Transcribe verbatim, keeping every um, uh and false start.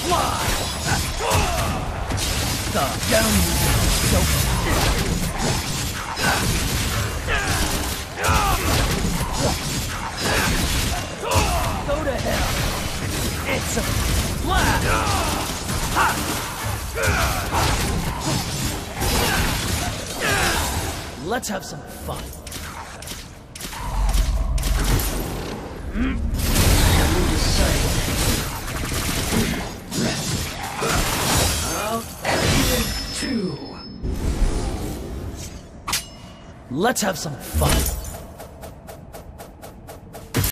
Fly! Stop. Down you go. Go to hell. It's a blast! Let's have some fun. Hmm? Two. Let's have some fun.